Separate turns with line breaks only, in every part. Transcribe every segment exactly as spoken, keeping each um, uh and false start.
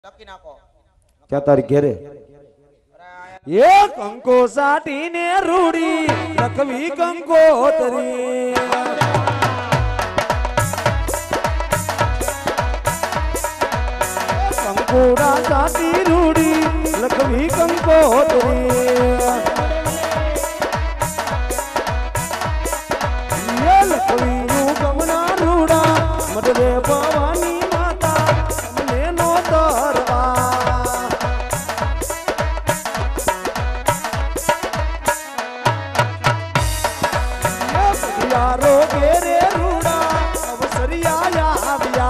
લખી નાખો
क्या तारी घेरे ये कंको साटी ने रूड़ी लखवी कंकोतरी कंकोड़ा साटी रूड़ी लखवी कंकोतरी ये लखवी यू गमना रूड़ा मदरे भवानी माता हमने नो तरवा यारो गेरे रूड़ा अब सरिया आविया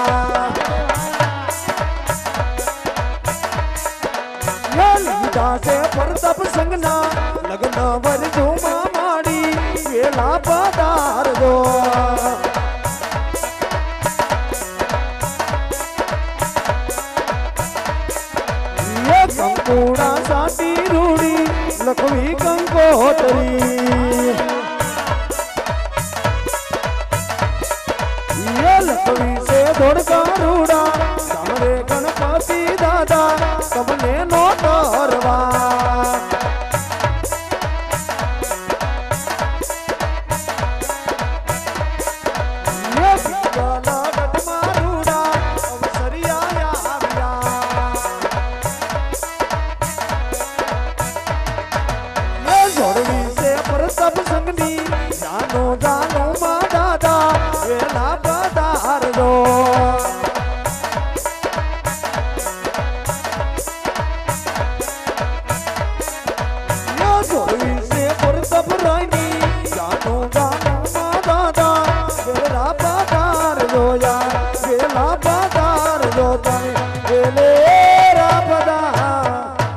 ये लुटा से परतप संगना लगन वर झूमा माड़ी वेला पदार दो ये कंकोड़ा साटी रूड़ी लखवी कंकोतरी लखवी से धोड़का रूड़ा सामरे गणपति दादा सबने नो तरवा ये बिगला गटमा रूड़ा अब सरिया आविया ये जोड़वी से परतप संगनी जानो जानो मा दादा वेला पदार दो यो जोड़ी से परतप रानी जानो जानो मा दादा वेला पदार दो या वेला पदार दो तने वेलेरा पदार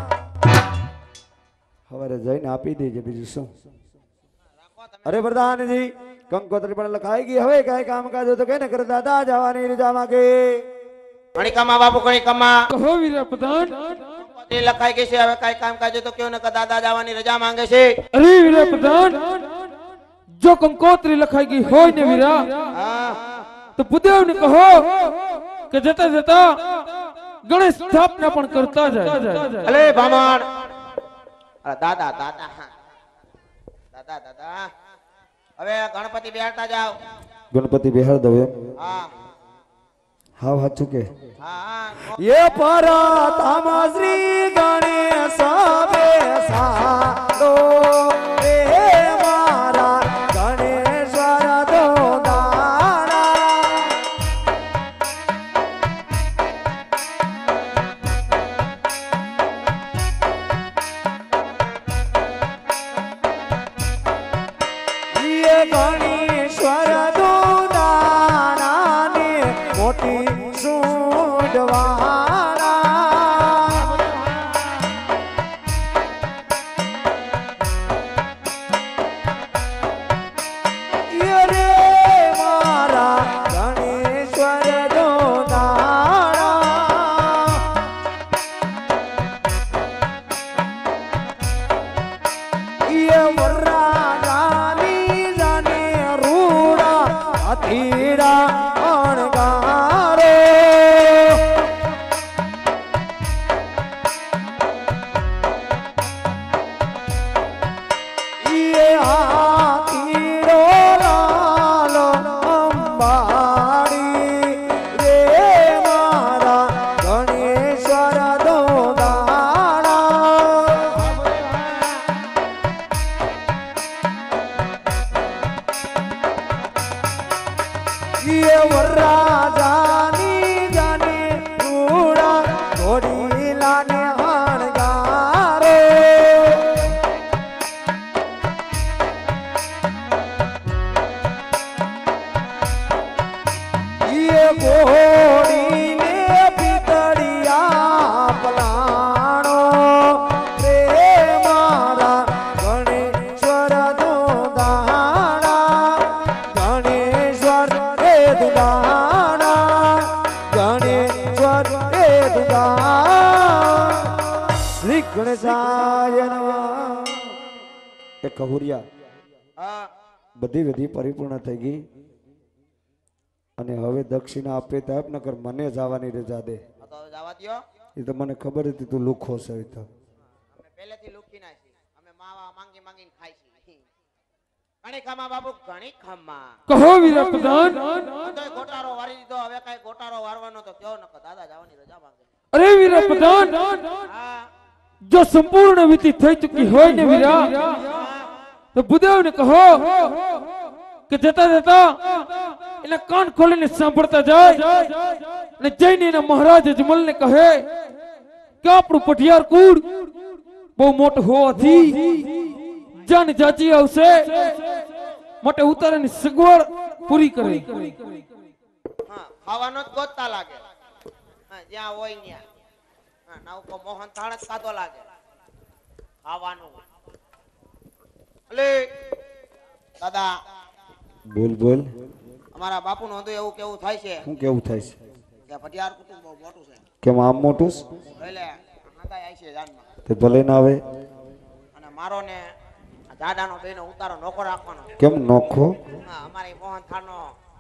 हमारे जैन आपी दीजिए बीजू શું अरे प्रधान जी कंकोत्री पर लखाएगी हवे काय काम काज तो कहने कर दादा जवानी रजा मांगे
कणिकामा बाबू कणिकामा
कहो वीर प्रधान
कंकोत्री लखाई के से हवे काय काम काज तो क्यों न का दादा जवानी रजा मांगे से
अरे वीर प्रधान जो कंकोत्री लखाएगी हो ने वीरा
हां
तो बुदेव ने कहो कि जता जता गणेश स्थापना पण करता जाए
अले बामण अरे दादा दादा दादा दादा હવે ગણપતિ બેહાડતા જાઓ
गणपति बिहार दवे
હા
हाव हाचू के
હા હા
ये परातामा श्री गणेश बेसारो रे मारा गणेश्वर दो दाना ये गणेश्वर दो दाना ने मोटी सूंडवाना ये रे मारा गणेश्वर दो दाना ये वर्रा जानी जाने रूड़ा अतीड़ा अणगारो ये हाथीड़ो लालो अंबाड़ी रे मारा गणेश्वर दो दाना ये वर्रा जानी जाने रूड़ा घोड़ी लाने हणगारो ये घोड़ी ने पितड़िया पलाणो रे मारा गणेश्वर दो दाना गणेश्वर रे दुदाना गणेश्वर रे दुदाना श्री गणेशाय नमः एक कहुरिया
હા
बधी विधि परिपूर्ण થઈ ગઈ અને હવે દક્ષિણા આપે તાપ નકર મને જવાની રજા દે।
તો હવે જવા દ્યો.
એ તો મને ખબર હતી તું લુખો છે એ તો.
અમે પહેલેથી લુખી ના છીએ. અમે માવા માંગી માંગીને ખાઈ છીએ. ઘણી ખામા બાબુ ઘણી ખામા.
કહો વીરા પ્રધાન.
તોય ગોટારો વારી દીધો. હવે કઈ ગોટારો વારવાનો તો કયો નકો દાદા જવાની રજા માંગે.
અરે વીરા પ્રધાન,
હા
જો સંપૂર્ણ વિધિ થઈ ચૂકી હોય ને વીરા, તો ભૂદેવને કહો કે જતા જતા એના કાન ખોલીને સાંભળતા જાય અને જઈને એના મહારાજ અજમલને કહે કે આપણું પઢિયાર કુળ બહુ મોટું હોવાથી જાન જાચી આવશે માટે ઉતારાની સગવડ પૂરી કરે.
હા ખાવાનો જ ગોતતા લાગે. હા જ્યાં હોય ત્યાં. હા નવકો મોહન થાળ જ ખાતો લાગે ખાવાનું. અલે દાદા
બોલ બોલ.
અમારા બાપુનું હતું એવું કેવું થાય છે
શું કેવું થાય છે
કે પટિયાર કુટુંબ બહુ મોટું છે.
કેમ આમ મોટું છે?
એટલે હાંગાઈ આવી છે જાનમાં.
તે ભલે ના આવે.
અને મારો ને આ જાડાનો બેનો ઉતારો નોખો રાખવાનો.
કેમ નોખો?
હા અમારી મોહન થાળનો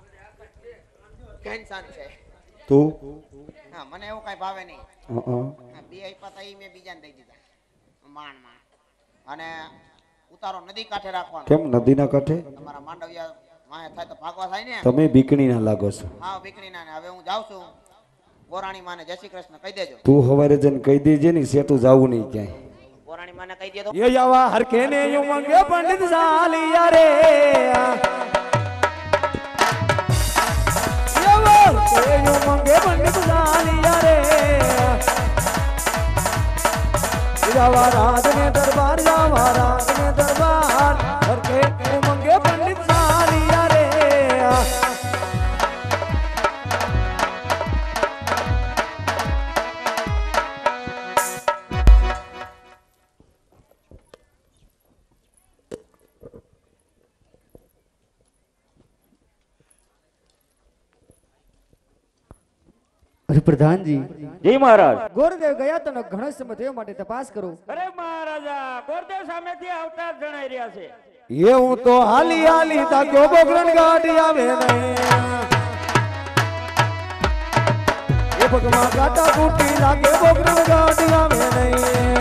કેન્સન છે.
તું?
હા મને એવું કઈ ભાવે નહીં.
હં
હા, બે આપ્યા તા ઈ મેં બીજાને દઈ દીધા માણ માણ. અને ઉતારો નદી કાંઠે રાખવાનો.
કેમ નદીના કાંઠે?
તમારા માંડવિયા માહે થાય તો ભાગવા થાય ને.
તમે બીકણી ના લાગો છો.
હા બીકણી ના ને હવે હું જાઉં છું. ગોરાણી માને જય શ્રી કૃષ્ણ કહી દેજો.
તું હવારે જઈને કહી દેજે ને સેટું જાવું નહીં ક્યાંય.
ગોરાણી માને કહી દેજો.
ये यावा हर के ने यूं मंगे पंडित सालिया रे यावा के यूं मंगे पंडित सालिया रे यावा राज ने दरबार यावा राज ने दरबार हर के यूं मंगे पंडित सालिया रे
અરે પ્રધાનજી,
જી મહારાજ.
ગોરદેવ ગયા તો ઘણો સમય થયો માટે તપાસ કરો.
અરે મહારાજા, ગોરદેવ સામેથી આવતા જ જણાઈ રહ્યા છે.
ये हूँ तो हाली हाली ताक्यो बोगरन गाड़ी आवे नहीं ये भगवा काटा बूटी लागे बोगरन गाड़ी आवे नहीं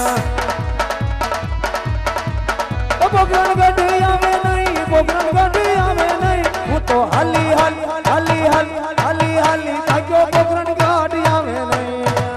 ओ बोगरन गाड़ी आवे नहीं बोगरन गाड़ी आवे नहीं हूँ तो हाली हाली हाली हाली हाली हाली ताक्यो बोगरन गाड़ी आवे नहीं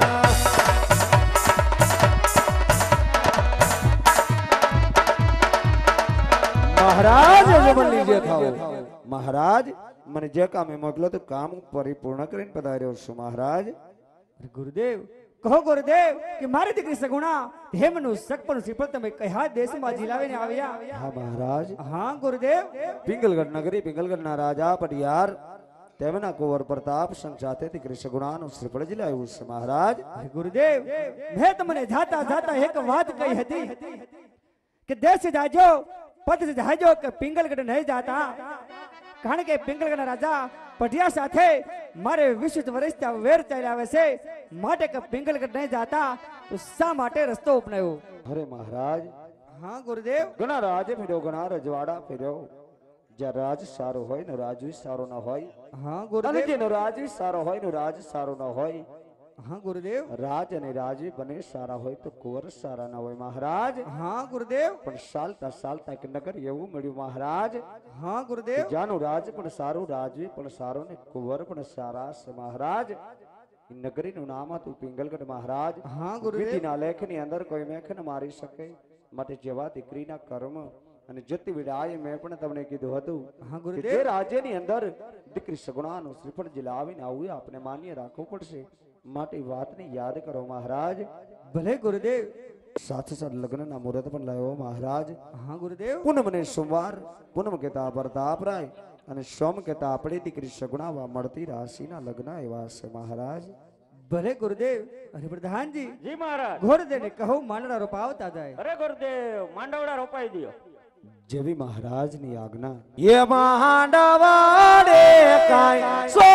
महाराज जमन लीजिए खाओ महाराज મને જે કામે મોકલો તો કામ પરિપૂર્ણ કરીને પધાર્યો છું મહારાજ.
અરે ગુરુદેવ, કહો ગુરુદેવ કે મારી દીકરી સગુણા હેમનું સગપણ શ્રીફળ તમે કયા દેશમાં જીલાવીને આવ્યા?
હા મહારાજ.
હા ગુરુદેવ.
પિંગલગઢ નગરી પિંગલગઢના રાજા પટિયાર તેમના કુંવર પ્રતાપ સંગ સાથે દીકરી સગુણાનું શ્રીફળ જીલાવ્યું છે મહારાજ.
અરે ગુરુદેવ, મેં તમને જાતા જાતા એક વાત કહી હતી કે દેશ જાજો પદ જાજો કે પિંગલગઢ નહીં જાતા, કારણ કે પિંગલગઢના રાજા પટિયા સાથે મારે વીસ વર્ષથી વેર ચાલ્યા આવે છે, માટે કે પિંગલગઢ નહીં જાતા તો શા માટે રસ્તો અપનાવ્યો?
અરે મહારાજ,
હા ગુરુદેવ.
ઘણા રાજે ફેર્યો ઘણા રજવાડા ફેર્યો, જ્યાં રાજ સારો હોય ને રાજુ સારો ન હોય,
હા
અને
ગુરુદેવ.
જેનો રાજુ સારો હોય ને રાજ સારો ન હોય,
હા ગુરુદેવ.
રાજ અને રાજવી બને સારા હોય તો કુંવર સારા ના હોય મહારાજ.
હા ગુરુદેવ.
પણ ચાલતા ચાલતા એક નગર એવું મળ્યું મહારાજ,
હા ગુરુદેવ.
જ્યાંનું રાજ પણ સારું રાજવી પણ સારો ને કુંવર પણ સારા છે મહારાજ. એ નગરીનું નામ હતું પિંગલગઢ મહારાજ.
હા ગુરુદેવ.
વિધિના લેખની અંદર કોઈ મેખ ન મારી શકે, માટે જેવા દીકરીના કર્મ અને જતી વિડાય મેં પણ તમને કીધું હતું
હા
કે
ગુરુદેવ.
જે રાજ્યની અંદર દીકરી સગુણાનું શ્રીફળ જીલાવીને આવું આપણે માન્ય રાખવું પડશે, માટે વાતને યાદ કરો મહારાજ.
ભલે ગુરુદેવ.
સાથે સાથે લગ્નના મુહૂર્ત પણ લાવ્યો મહારાજ.
હા ગુરુદેવ.
પૂનમ ને સોમવાર, પૂનમ કહેતા પ્રતાપરાય અને સોમ કહેતા આપણી દીકરી સગુણાવા મળતી રાશિના લગ્ન એવા છે મહારાજ.
ભલે ગુરુદેવ. અરે પ્રધાનજી,
જી મહારાજ.
ગોરદેવને કહો માંડણા રોપાવતા જાય.
અરે ગુરુદેવ, માંડવડા રોપાઈ દ્યો.
જેવી મહારાજની આજ્ઞા. એ માંડવાડે કાય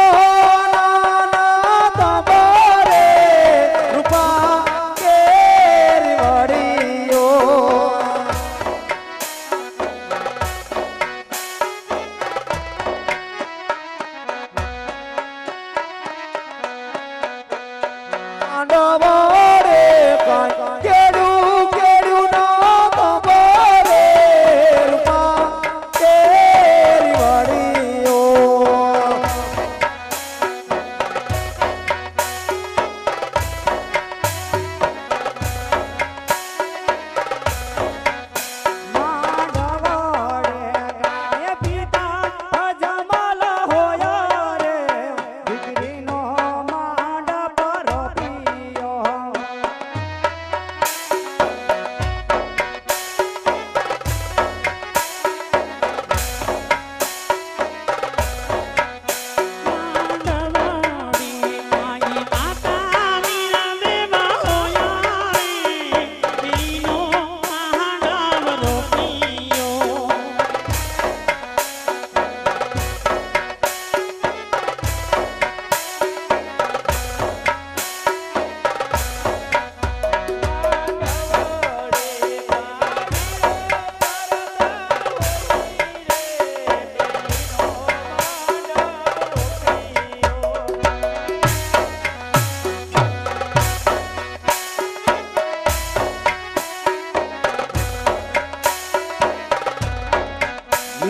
સોનાના તંબરે રૂપા કેરી વડીયો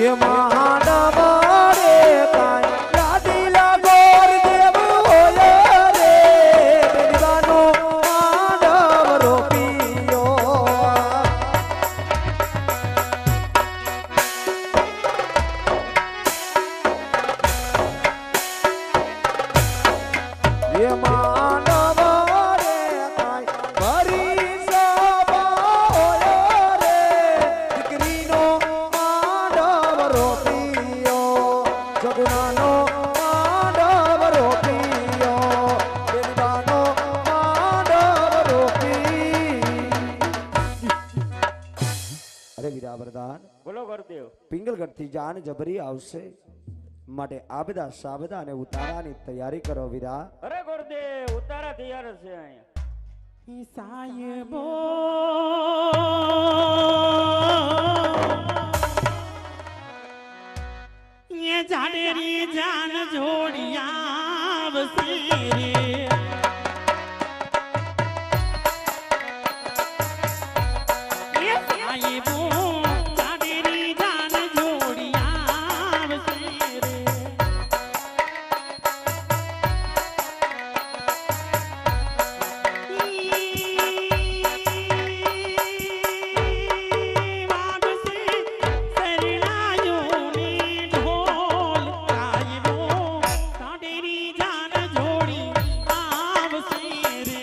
ये महाडव रे काई लाडीला गोर देव होया रे दीवानो माडव रोपियो ये मानव रे काई भरी सभा होया रे दीकरीनो माडव रोपियो जगुनानो माडव रोपियो दीवानो माडव रोपी अरे वीरा वरदान
બોલો ગુરુદેવ.
પિંગલગઢથી જાન જબરી આવશે માટે આ બધા સાબદા અને ઉતારાની તૈયારી કરો વીરા.
અરે ગુરુદેવ ઉતારા તૈયાર છે અહીંયા.
સાહેબો ये जानेरी जान जोड़िया बसे रे ये साहिबो जानेरी जान जोड़िया बसे रे वाग से सरनायों ने ढोल साहिबो जानेरी जान जोड़ी आव से रे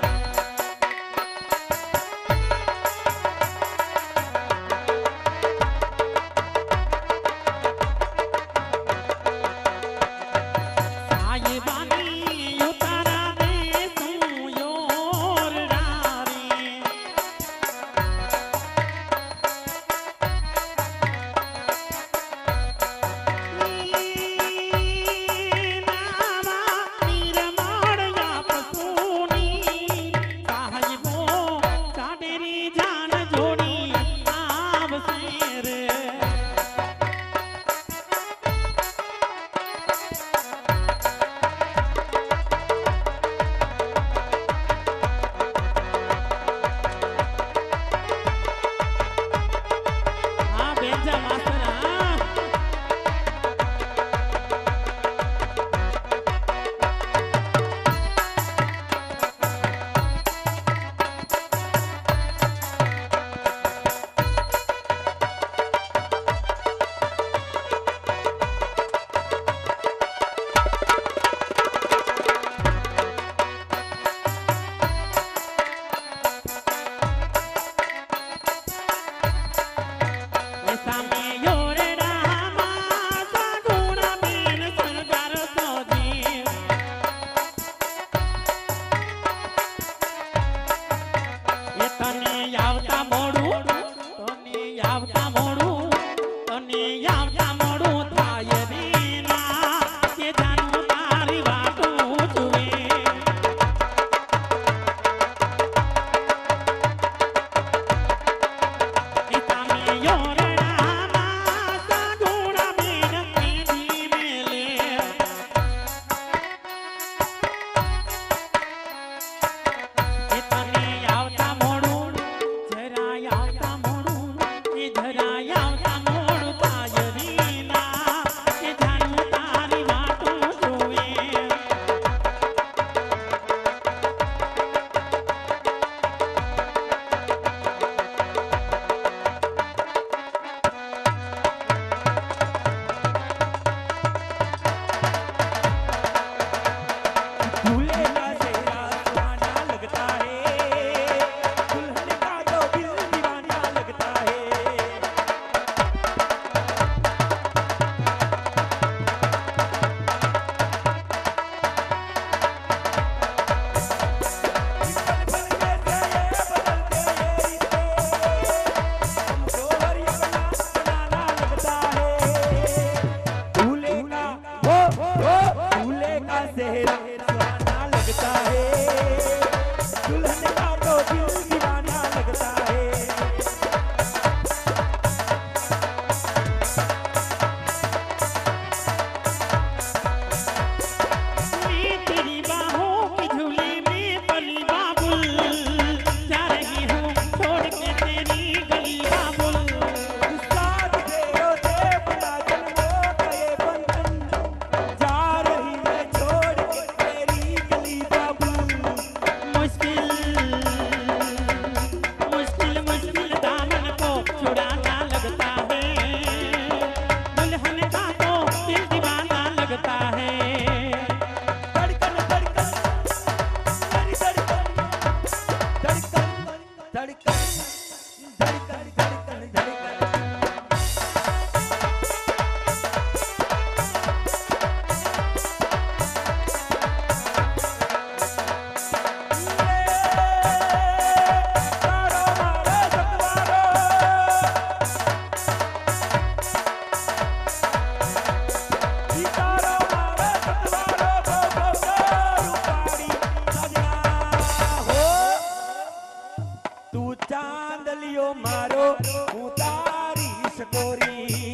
साहिबानी उतारा दे तू योर डारी नामा निरमाड़या पसूनी साहिबो जानेरी जान जोड़ी आव से रे हाँ बेजा मास्टर हाँ ऐसा में योरे रामा सागुना बीन संगार तो जीव ये तने यावता मोड़ू तने यावता मोड़ू तने यावता मोड़ू थाय रीना ये जानू तारी वाटू जुए ऐसा में योरे रामा सागुना बीन पीढ़ी में ले इतने आवता मोड़ू जरा आवता मोड़ू ये जरा आवता मोड़ू तायरीना ये जानू तारी वाटू जुए
दूल्हे का चेहरा सुहाना लगता है, दुल्हन का तो दिल दीवाना लगता है. हमको हर यमना बनाना लगता है. दूल्हे का वो वो दूल्हे का चेहरा सुहाना लगता है, दुल्हन का तो दिल दीवाना लगता है.
मैं तेरी बाहों के झूले में पली बाबुल जा रही हूँ छोड़ के तेरी गली बाबुल
साथ तेरो देव मारो हूँ तारी सकोरी।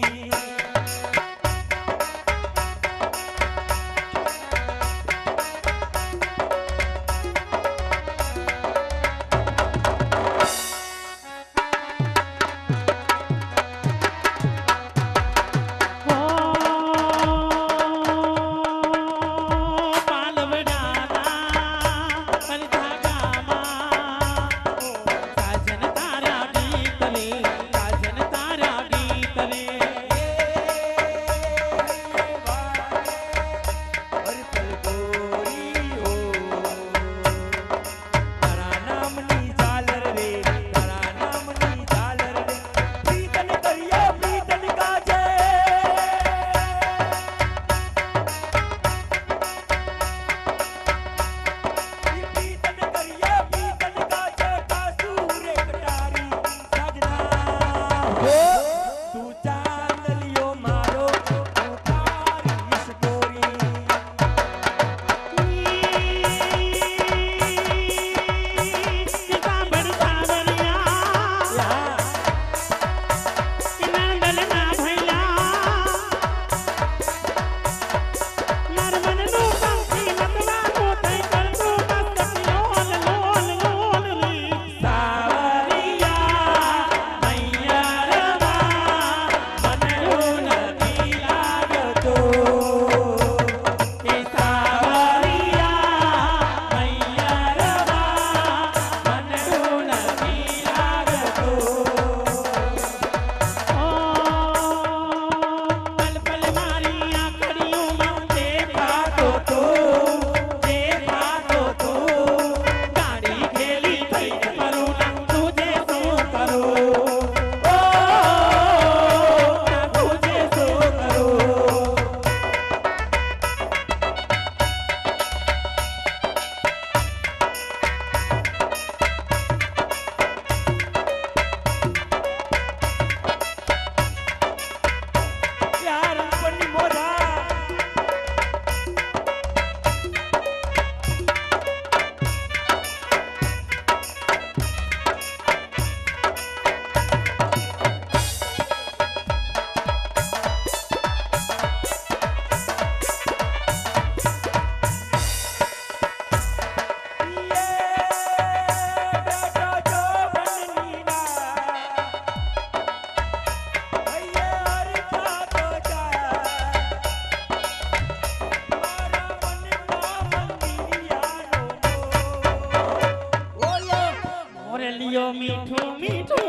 मीठू मीठू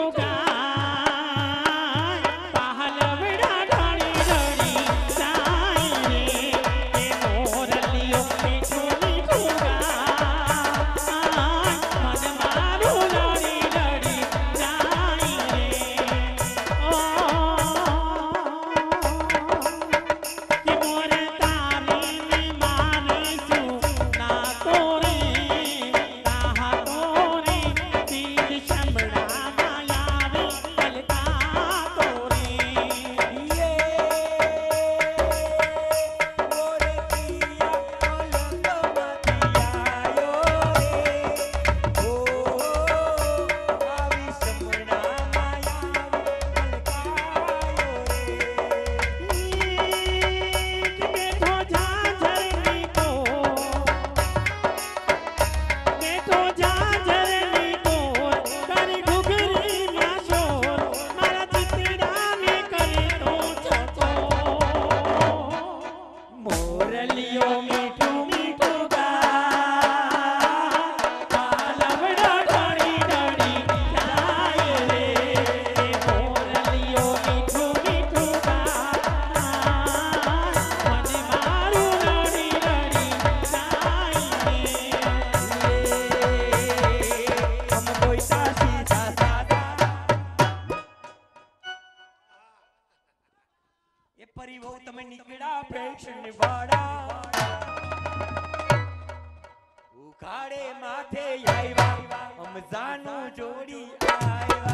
गाय पहल बड़ा ढाड़ी ढाड़ी जाए रे ए मोर लियो मीठू मीठू गाय मन मारू ढाड़ी ढाड़ी जाए रे ओ कि मोर तारे ने मारे सु ना तोरे ताहा तोरे तीर शंबड़ा मायावी पलका तोरे
ये मोरे पिया पलक मतियायो रे ओ आवी समड़ा मायावी पलकायो रे
कि बैठो झांझरनी को बैठो झांझरनी को करे घुघरी ना शोर मारा चितड़ा में करे तो चको मोर लियो मीठू मीठू गाय पालवड़ा ढाड़ी ढाड़ी जाए रे मोर लियो मीठू मीठू गाय मन मारू ढाड़ी ढाड़ी जाए
हम कोई सीधा सादा ये परिवो तमे निकड़ा प्रेक्षण वाड़ा उखाड़े माथे आईवा हम जानू जोड़ी आईवा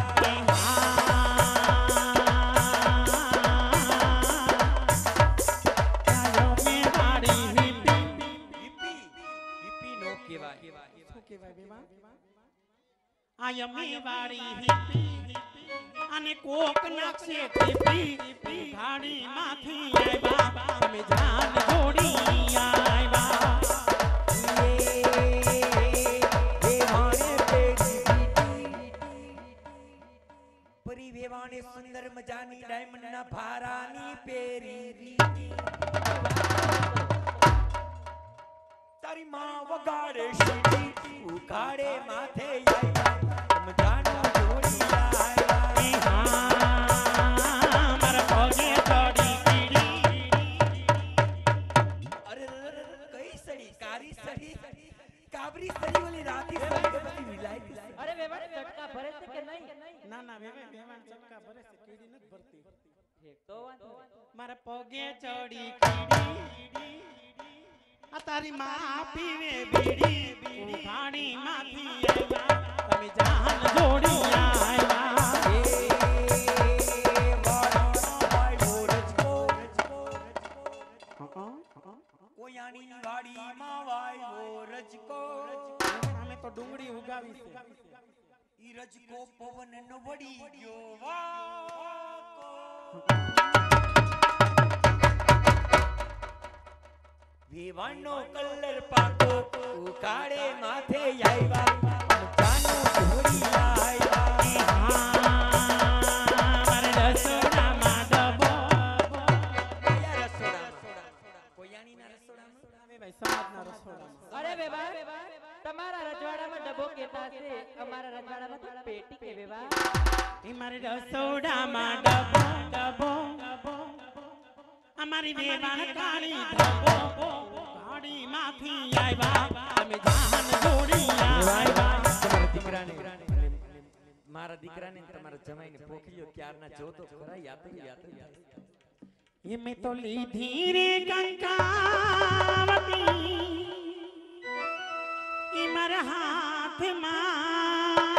में हारी हिपी
हिपी हिपी नो केवाय
શું કહેવાય બેમાં
આ યમી વાળી હિપી અને કોક નાખશે ટીપી ગાડી માંથી આવ્યા તમે જાન જોડી આવ્યા
પરી વેવાણે સુંદર મજાની ડાયમંડ ના ભારાની પેરી તારી માં વગાડે શીટી ઉગાડે માથે આવ્યા તમ જાનો જોડી આવ્યા
મારા પગે ચડી કીડી
અરે કઈ સડી કારી સડી કાબરી સડી ઓલી રાતી સડી કે બધી વિલાઈ
અરે વેવાણ ચટકા ભરે છે કે નહીં?
ના ના વેવે વેવાણ ચટકા ભરે છે કીડી નથી ભરતી
ઠીક તો વાંધો નહીં.
મારા પગે ચડી કીડી આ તારી માં પીવે બીડી ઉઘાડી માંથી આવ્યા તમે જાન જોડી આવ્યા
કોયાણીની વાડીમાં વાયો રજકો
અમે તો ડુંગળી ઉગાવી છે
ઈ રજકો પવન નો વડી ગયો વાકો વેવાણનો કલર પાકો ઉકાળે માથે આવ્યા જાનો ઢોળી આવ્યા
મારે રસોડામાં ડબો
કયા રસોડામાં કોયાણીના રસોડામાં
હવે ભાઈ સમાજના રસોડામાં
અરે વેવાણ તમારા રજવાડામાં ડબ્બો કેતા છે અમારા રજવાડામાં તો પેટી કે વેવાણ
ઈ મારે રસોડામાં ડબો ડબો અમારી વેવાણ કાળી ડબો ગાડી માંથી આવ્યા તમે જાન જોડી આવ્યા
તમારા દીકરાને મારા દીકરાને તમારા જમાઈને પોખરીઓ ક્યારના જોતો ખરા યાત્રી યાત્રી
એ મેં તો લીધી રે કંકાવતી ઈ મારા હાથમાં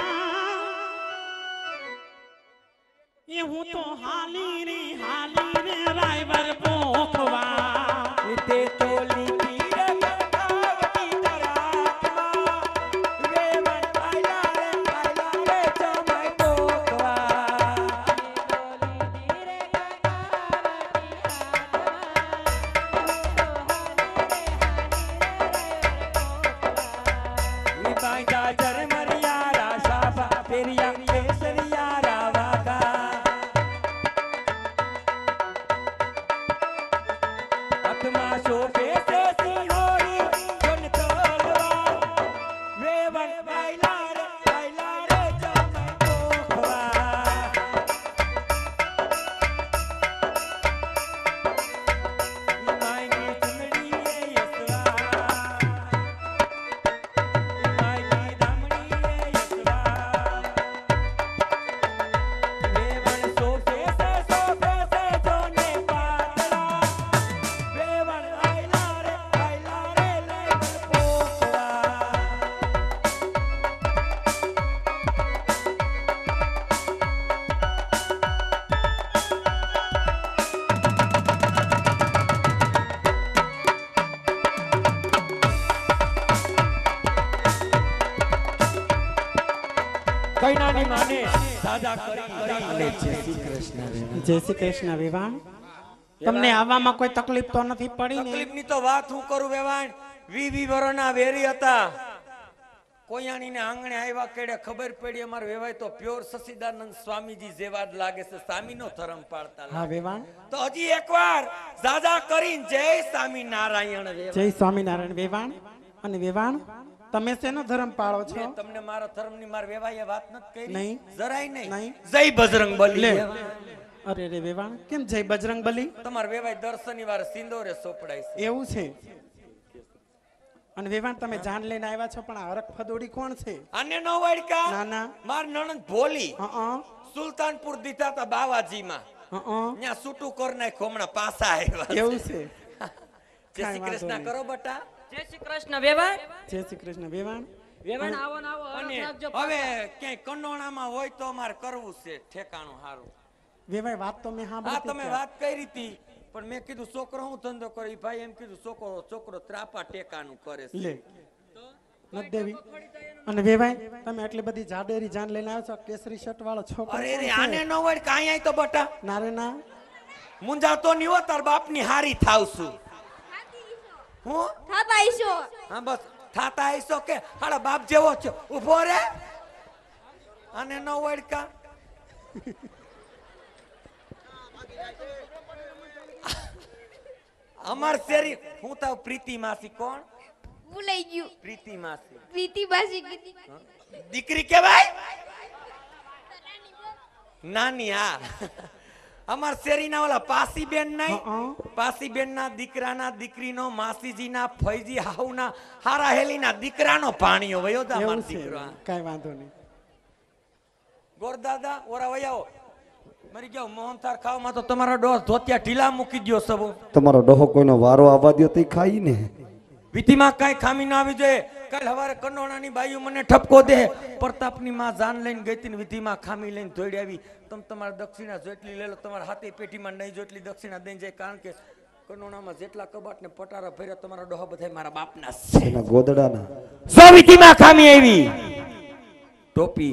એ હું તો હાલી રે હાલી રે રાયવર પોખવા
તે તો લીધી રે કંકાવતી તારા હાથમાં વેવણ આયલા રે આયલા રે જમાઈ પોખવા ઈ બાંધા જરમરિયા રાશા પેરિયા કેસરિયા રાવાગા હાથમાં શોભે છે સિંહોરી જન તલવાર વેવણ આયલા રે આયલા રે જમાઈ પોખવા ઈ માયની ચુંદડી એ યસવા ઈ માયની દામડી એ યસવા વેવણ શોભે છે શોભે છે જોને પાતળા વેવણ આયલા રે આયલા રે લેવણ પોખવા કૈનાની માને સાજા કરી કરી
જય શ્રી કૃષ્ણ વિવાણ તમને આવવામાં કોઈ તકલીફ તો નથી પડી ને
તકલીફની તો વાત હું કરું વેવાણ વી વી વરોના વેરી હતા કોયાણીને આંગણે આવ્યા કેડે ખબર પડી અમાર વેવાય તો પ્યોર સસીદાનંદ સ્વામીજી જેવા જ લાગે છે સ્વામીનો ધર્મ પાળતા લાગે.
હા વિવાણ
તો હજી એકવાર સાજા કરીને જય સ્વામિનારાયણ વેવાણ.
જય સ્વામિનારાયણ વિવાણ અને વિવાણ તમે શેનો ધર્મ પાળો છો
મેં તમને મારા ધર્મની માર વેવાઈએ વાત નથી કરી
નહીં.
જરાય નહીં
નહીં.
જય બજરંગ
લે
બલી
અરે રે વિવાણ કેમ જય બજરંગ બલી
તમાર વેવાય દર શનિવારે સિંદોરે સોપડાય છે
એવું છે અને વિવાણ તમે જાન લઈને આવ્યા છો પણ આ હરખ ફદોડી કોણ છે
આને નો વાડકા
ના ના
માર નણંદ ભોલી
હા
સુલતાનપુર દીધા તા બાવાજીમાં
હા
ત્યાં છૂટું કર નાખ હમણાં પાછા આવ્યા
એવું છે
જય શ્રી કૃષ્ણ કરો બટા
જય શ્રી કૃષ્ણ વેવાણ
જય શ્રી કૃષ્ણ વિવાણ
વેવાણ આવો ને આવો
અને
હરખ રાખજો.
હવે ક્યાંય કંડોણામાં હોય તો અમારે કરવું છે ઠેકાણું સારું
વેવાય વાત તો મેં
હા
સાંભળી
તમે વાત કરી હતી પણ મેં કીધું છોકરો હું ધંધો કરે ઈ ભાઈ એમ કીધું છોકરો છોકરો ત્રાપા ટેકાનું કરે છે
લે નથી દેવી અને વેવાય તમે એટલી બધી જાડેરી જાન લઈને આવ્યો છો કેસરી શર્ટ વાળો છોકરો
અરે રે
કોણ છે?
આને ન વળ કાંઈ આય તો બટા
ના રે ના
મુંજાતો નહીં હો તાર બાપની હારી થાવ છું હું
થાતા આઈશો
હા બસ થાતા આઈશો કે હાડા બાપ જેવો છો ઊભો રે આને ન વળકા અમાર શેરી હું તાવ પ્રીતિ માસી કોણ
ભૂલાઈ ગયું
પ્રીતિ માસી
પ્રીતિ બાસી કીધી
દીકરી કેવાય નાની હા અમાર શેરીના ઓલા પાસીબેન નહીં પાસીબેન ના દીકરાના દીકરીનો માસીજીના ફઈજી હાઉના હારા હેલીના દીકરાનો પાણીઓ વયો દા માર
એવું છે
દીકરો
કઈ વાંધો નહીં
ગોરદાદા ઓરા વયાઓ મરી ગયો મોહનથાર ખાવામાં તો તમારો ડોસ ધોતિયા ઢીલા મૂકી દ્યો સબો
તમારો ડોહો કોઈનો વારો આવવા દ્યો તો ખાઈ ને
વિધિમાં કઈ ખામી ના આવી જોઈએ કાલ હવારે કંડોણાની બાઈઓ મને ઠપકો દે પ્રતાપની માં જાન લઈને ગઈ હતી ને વિધિમાં ખામી લઈને દોડી આવી તમે તમારા દક્ષિણા જેટલી લઈ લો તમારા હાથે પેટીમાં નહીં જેટલી દક્ષિણા દઈને જાય કારણ કે કંડોણામાં જેટલા કબાટ ને પટારા ભર્યા તમારા ડોહા બધા મારા બાપના છે
એના ગોદડાના
સો વિધિમાં ખામી આવી ટોપી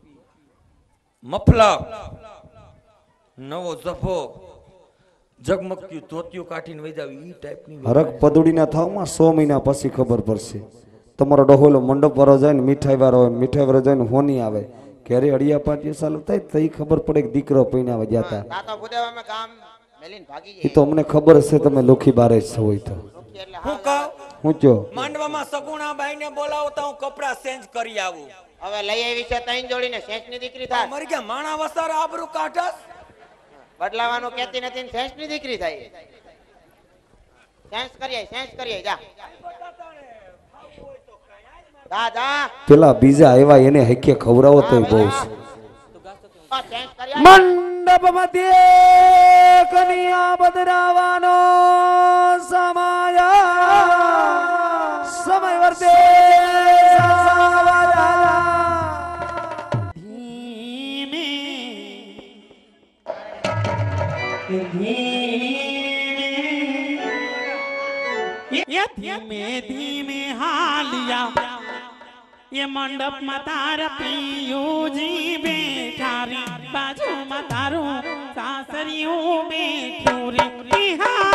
મફલર નવો જફો જગમગતું ધોતિયું કાઢીને વઈ જાવ ઈ ટાઈપની
હરક પદુડીના થાવમાં સો મહિના પછી ખબર પડશે તમારો ડહોલો મંડપ વાળો જાય ને મીઠાઈ વાળો હોય મીઠાઈ વાળો જાય ને હોની આવે ઘેરે અડિયા પાટિયા ચાલુ થાય તો ઈ ખબર પડે કે દીકરો પૈણાવા ગયા હતા
તાતો ભૂદેવ અમે કામ મેલીને ભાગી
એ તો અમને ખબર હશે તમે લોખી બારે જ હોય તો
જાય એટલે
હું કહું
હું જો
માંડવામાં સગુણા બાઈને બોલાવો તો હું કપડા ચેન્જ કરી આવું
હવે લઈ આવી છે ત્રણ જોડીને શેષની દીકરી થાય
મરી ગયા માણા વસાર આબરૂ કાઢસ
બદલાવાનું કેતી નથી ને શેષની દીકરી થાય સેન્સ કરીએ સેન્સ કરીએ જા જા જા
પેલા બીજા આવ્યા એને હકે ખવડાવો તોય બહુ છે
આ સેન્સ કરીએ
મંડપ મધ્યે કન્યા બદરાવાનો સમય સમય વર્તે
ये धीमे धीमे हालिया ये मंडप में तार पियूजी बैठा रे बाजू में तारू सासरियों बैठो रे